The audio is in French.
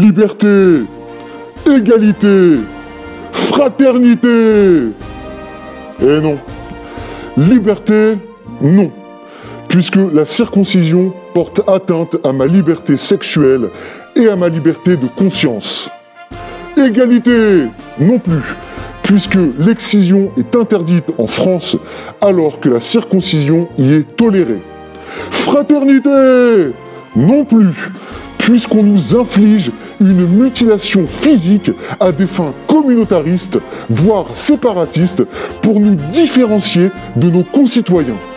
Liberté, égalité, fraternité. Eh non. Liberté, non. Puisque la circoncision porte atteinte à ma liberté sexuelle et à ma liberté de conscience. Égalité, non plus, puisque l'excision est interdite en France alors que la circoncision y est tolérée. Fraternité, non plus, puisqu'on nous inflige une mutilation physique à des fins communautaristes, voire séparatistes, pour nous différencier de nos concitoyens.